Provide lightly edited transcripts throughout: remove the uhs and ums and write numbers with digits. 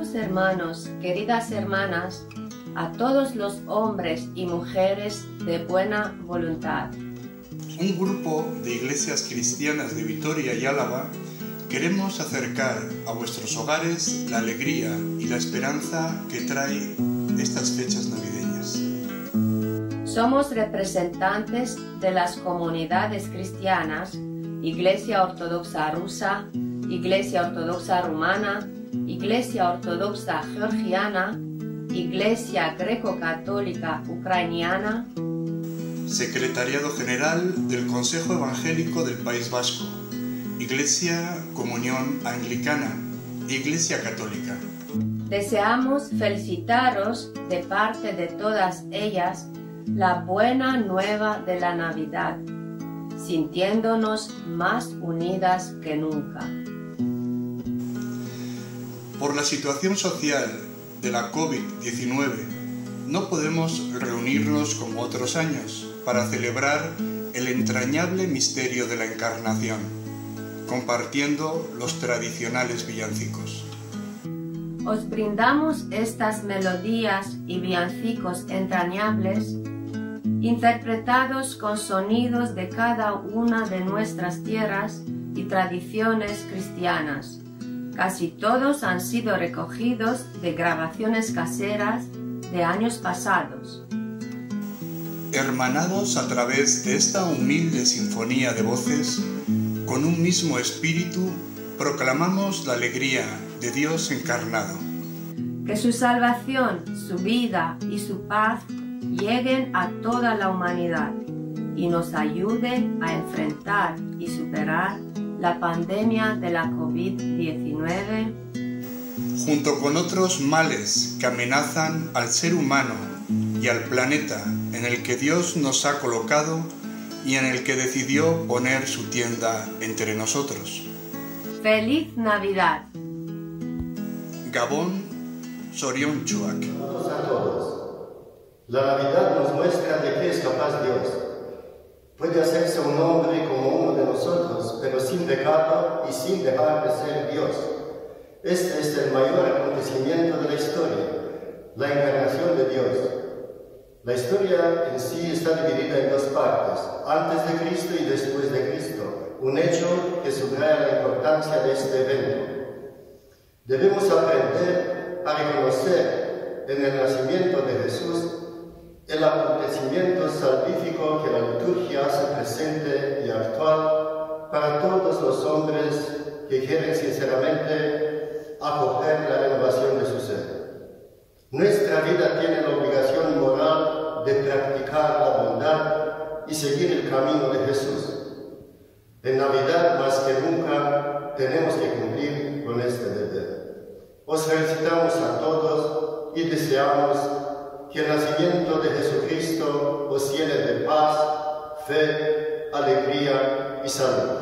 Queridos hermanos, queridas hermanas, a todos los hombres y mujeres de buena voluntad. Un grupo de iglesias cristianas de Vitoria y Álava queremos acercar a vuestros hogares la alegría y la esperanza que trae estas fechas navideñas. Somos representantes de las comunidades cristianas, Iglesia Ortodoxa Rusa, Iglesia Ortodoxa Rumana, Iglesia Ortodoxa Georgiana, Iglesia Greco-Católica Ucraniana, Secretariado General del Consejo Evangélico del País Vasco, Iglesia Comunión Anglicana, Iglesia Católica. Deseamos felicitaros de parte de todas ellas la buena nueva de la Navidad, sintiéndonos más unidas que nunca. Por la situación social de la COVID-19, no podemos reunirnos como otros años para celebrar el entrañable misterio de la Encarnación, compartiendo los tradicionales villancicos. Os brindamos estas melodías y villancicos entrañables, interpretados con sonidos de cada una de nuestras tierras y tradiciones cristianas. Casi todos han sido recogidos de grabaciones caseras de años pasados. Hermanados a través de esta humilde sinfonía de voces, con un mismo espíritu, proclamamos la alegría de Dios encarnado. Que su salvación, su vida y su paz lleguen a toda la humanidad y nos ayude a enfrentar y superar la pandemia de la COVID-19, junto con otros males que amenazan al ser humano y al planeta en el que Dios nos ha colocado y en el que decidió poner su tienda entre nosotros. ¡Feliz Navidad! Gabón, Soriontxuak. Saludos a todos. La Navidad nos muestra de qué es capaz Dios. Puede hacerse un hombre como uno de nosotros, pero sin pecado y sin dejar de ser Dios. Este es el mayor acontecimiento de la historia, la encarnación de Dios. La historia en sí está dividida en dos partes, antes de Cristo y después de Cristo, un hecho que subraya la importancia de este evento. Debemos aprender a reconocer en el nacimiento de Jesús el acontecimiento salvífico que la liturgia hace presente y actual para todos los hombres que quieren sinceramente acoger la renovación de su ser. Nuestra vida tiene la obligación moral de practicar la bondad y seguir el camino de Jesús. En Navidad, más que nunca, tenemos que cumplir con este deber. Os felicitamos a todos y deseamos que el nacimiento de Jesucristo os llene de paz, fe, alegría y salud.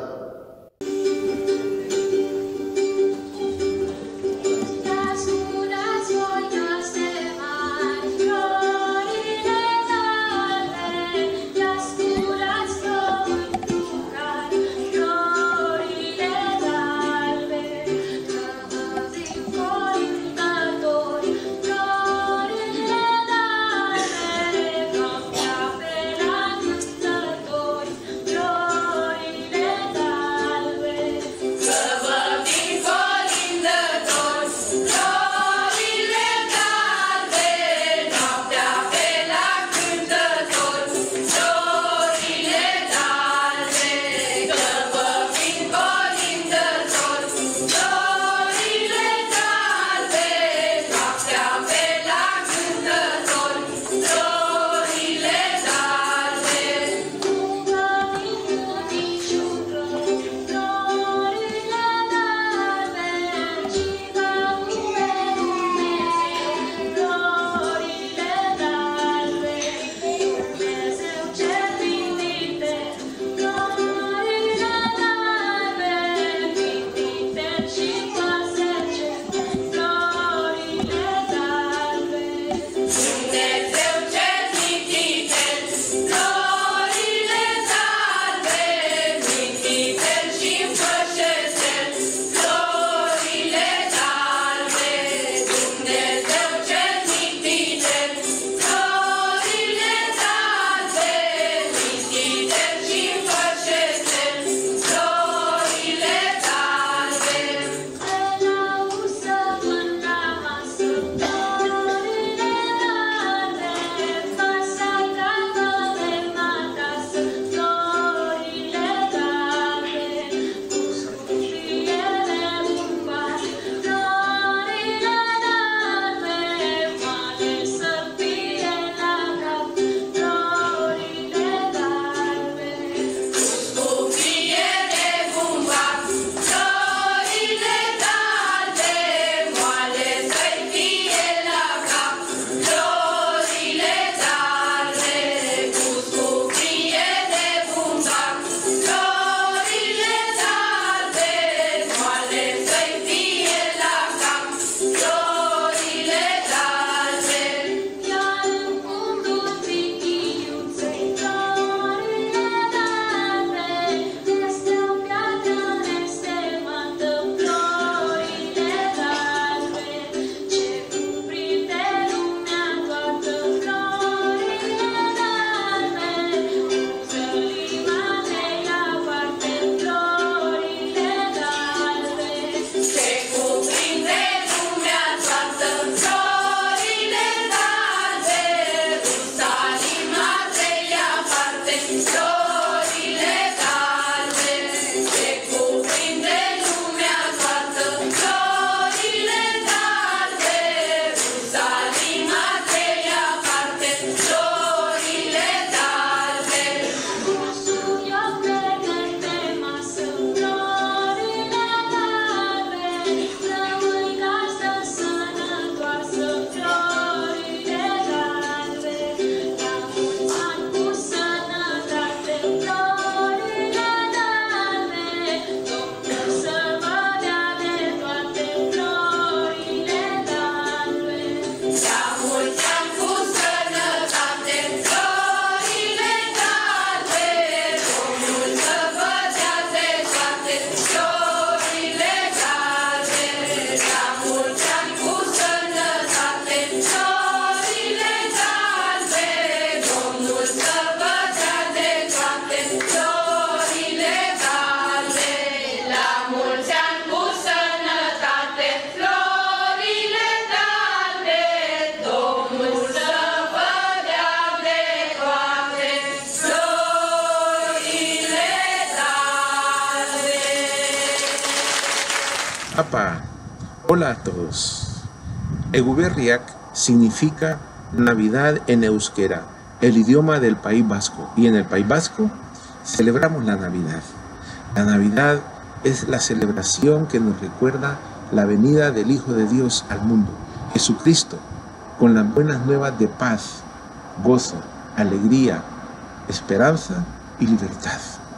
Apa, hola a todos. Eguberriak significa Navidad en euskera, el idioma del País Vasco. Y en el País Vasco celebramos la Navidad. La Navidad es la celebración que nos recuerda la venida del Hijo de Dios al mundo, Jesucristo, con las buenas nuevas de paz, gozo, alegría, esperanza y libertad.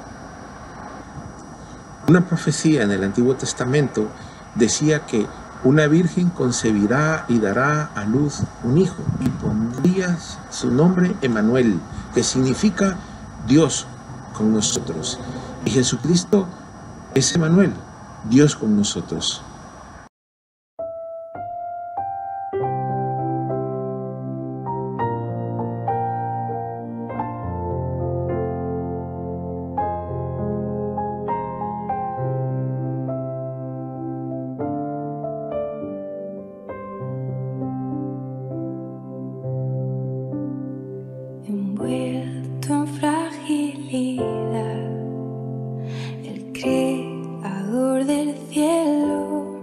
Una profecía en el Antiguo Testamento decía que una virgen concebirá y dará a luz un hijo y pondría su nombre Emmanuel, que significa Dios con nosotros. Y Jesucristo es Emmanuel, Dios con nosotros. Envuelto en fragilidad, el Creador del cielo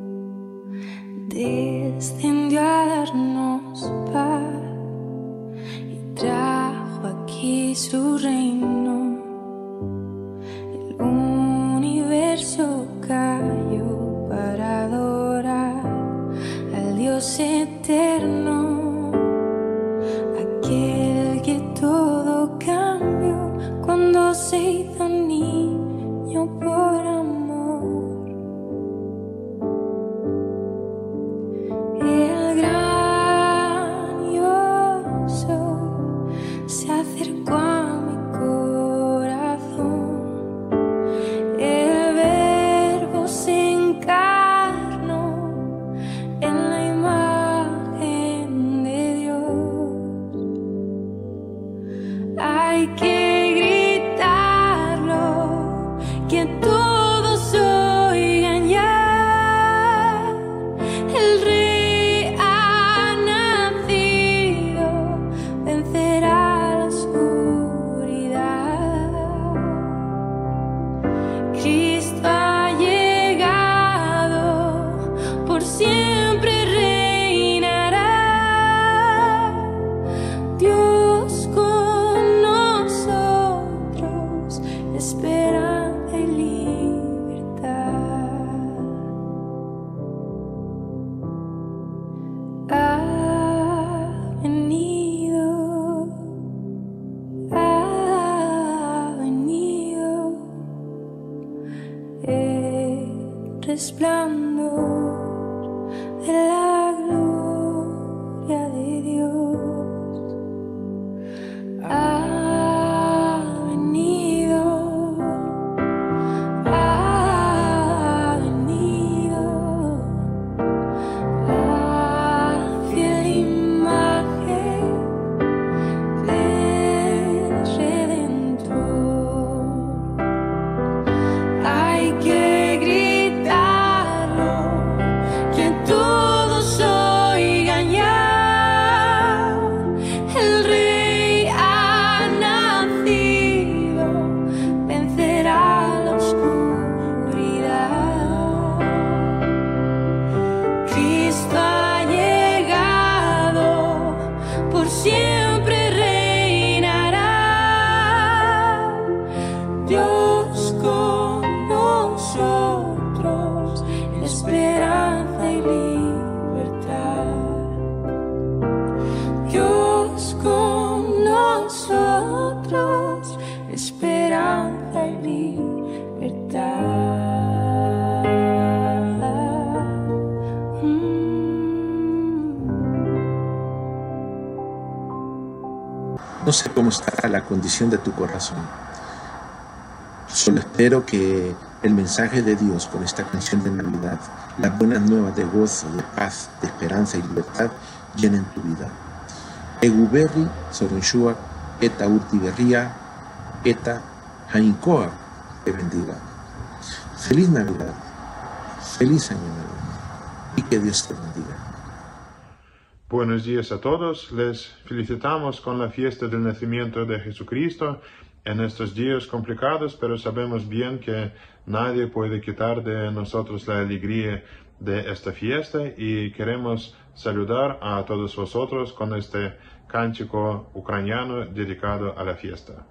descendió a darnos paz y trajo aquí su reino. El universo cayó para adorar al Dios eterno, aquel que todo cambió cuando se hizo niño por amor. El gran yo soy se acercó a mi corazón. El Verbo se encarnó en la imagen de Dios. Hay que gritarlo, que todos oigan ya. El Rey ha nacido, vencerá la oscuridad. Cristo ha llegado, por siempre reinará. Dios con nosotros, esperanza y libertad. Ha venido el resplandor de la gloria de Dios. Ha venido la fiel imagen del Redentor. Hay que gritarlo, que todos oigan ya. El Rey ha nacido, vencerá la oscuridad. Cristo ha llegado, por siempre reinará. Dios con nosotros, esperanza y libertad. Dios con nosotros, esperanza y libertad. No sé cómo estará la condición de tu corazón. Solo espero que el mensaje de Dios con esta canción de Navidad, las buenas nuevas de gozo, de paz, de esperanza y libertad, llenen tu vida. Eguberri, Soronshuak, Eta Urtiberria, Eta Jainkoa, te bendiga. Feliz Navidad, feliz Año Nuevo y que Dios te bendiga. Buenos días a todos, les felicitamos con la fiesta del nacimiento de Jesucristo en estos días complicados, pero sabemos bien que nadie puede quitar de nosotros la alegría de esta fiesta y queremos saludar a todos vosotros con este cántico ucraniano dedicado a la fiesta.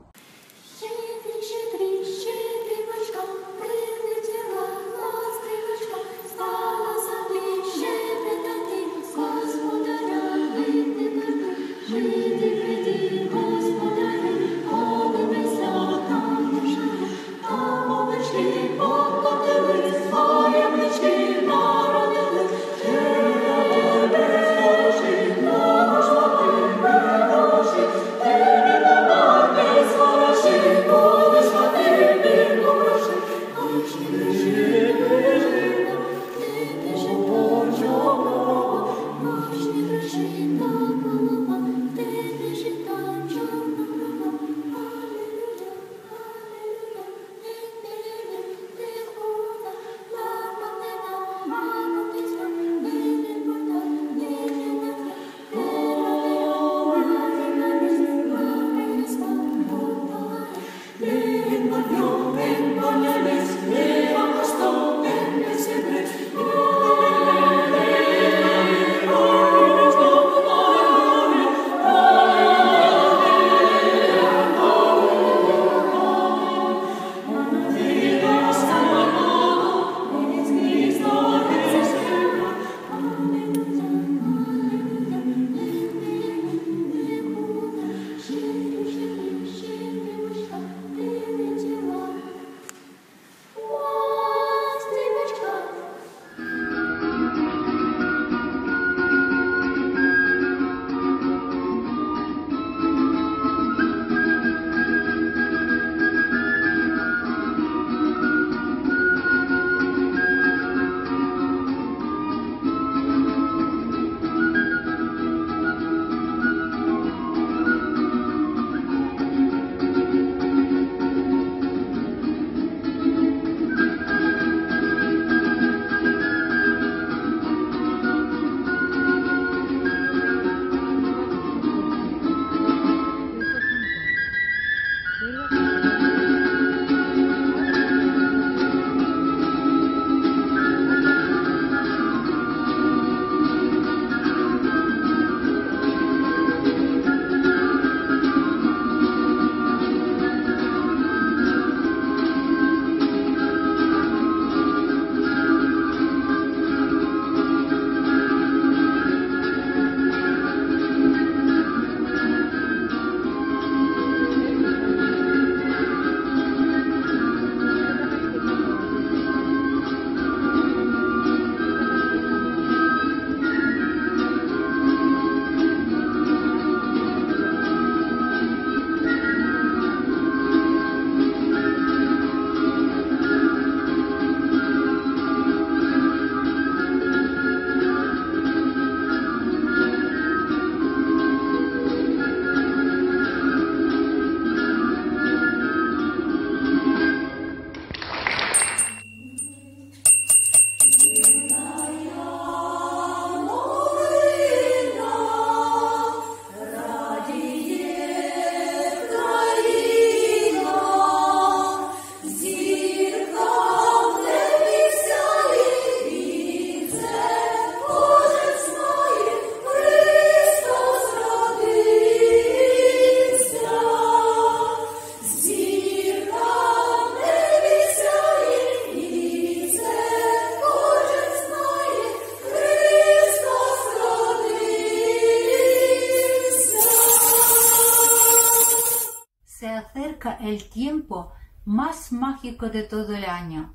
El tiempo más mágico de todo el año.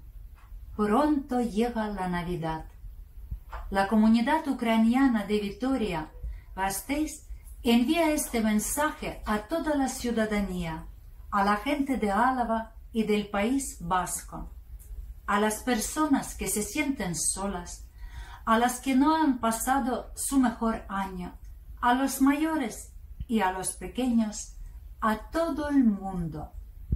Pronto llega la Navidad. La comunidad ucraniana de Vitoria-Gasteiz envía este mensaje a toda la ciudadanía, a la gente de Álava y del País Vasco, a las personas que se sienten solas, a las que no han pasado su mejor año, a los mayores y a los pequeños, a todo el mundo.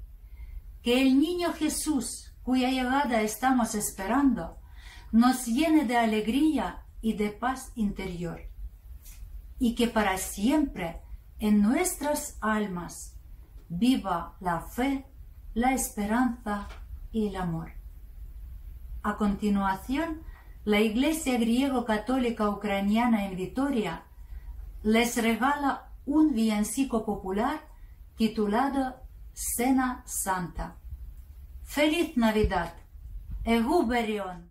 Que el niño Jesús, cuya llegada estamos esperando, nos llene de alegría y de paz interior, y que para siempre en nuestras almas viva la fe, la esperanza y el amor. A continuación, la Iglesia griego-católica ucraniana en Vitoria les regala un villancico popular titulado Cena Santa. ¡Feliz Navidad! Eguberion!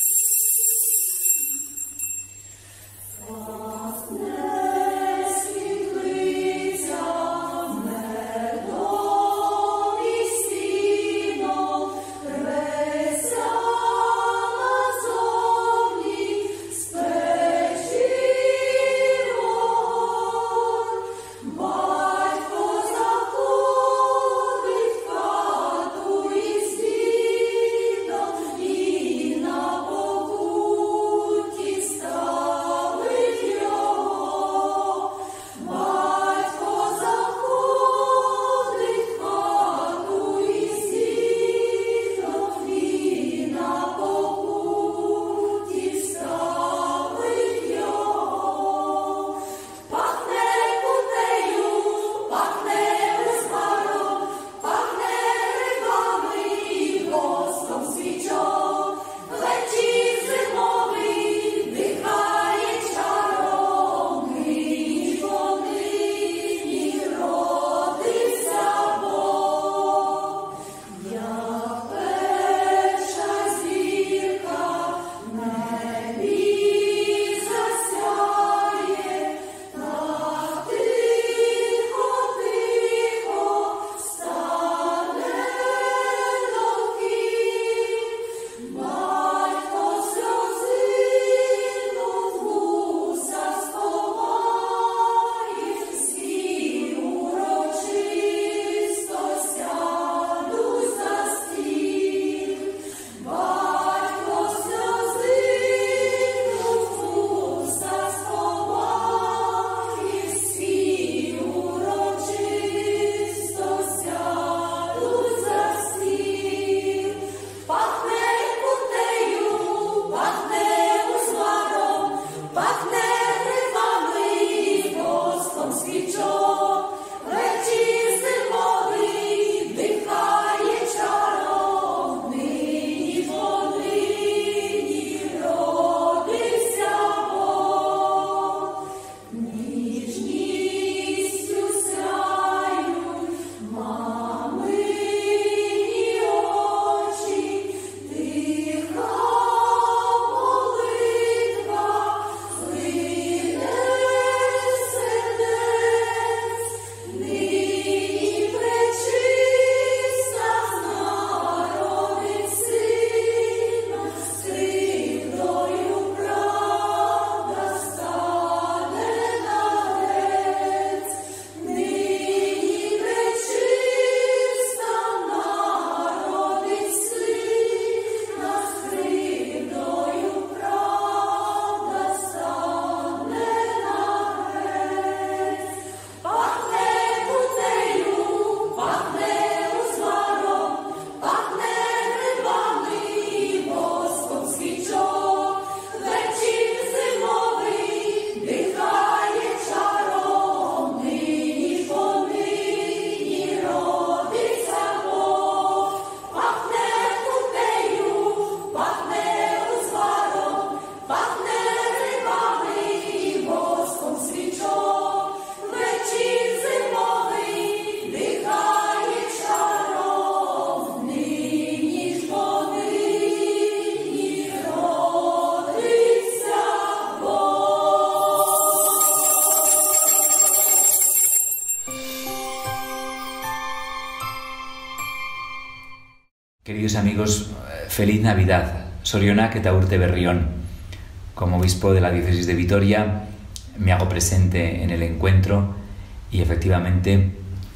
Queridos amigos, feliz Navidad. Zorionak eta urte berrión. Como obispo de la diócesis de Vitoria, me hago presente en el encuentro y efectivamente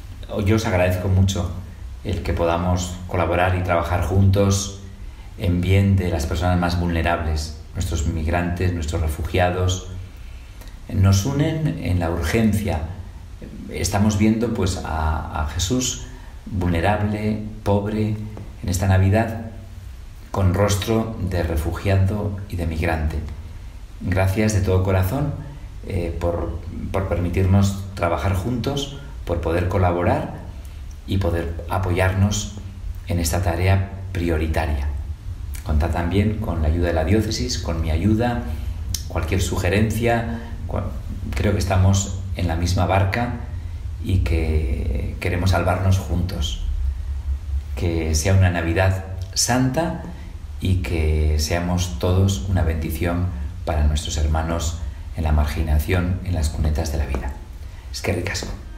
yo os agradezco mucho el que podamos colaborar y trabajar juntos en bien de las personas más vulnerables, nuestros migrantes, nuestros refugiados. Nos unen en la urgencia. Estamos viendo pues a Jesús vulnerable, pobre, en esta Navidad, con rostro de refugiado y de migrante. Gracias de todo corazón por permitirnos trabajar juntos, por poder colaborar y poder apoyarnos en esta tarea prioritaria. Contad también con la ayuda de la diócesis, con mi ayuda, cualquier sugerencia. Creo que estamos en la misma barca y que queremos salvarnos juntos. Que sea una Navidad santa y que seamos todos una bendición para nuestros hermanos en la marginación, en las cunetas de la vida. Eskerrik asko.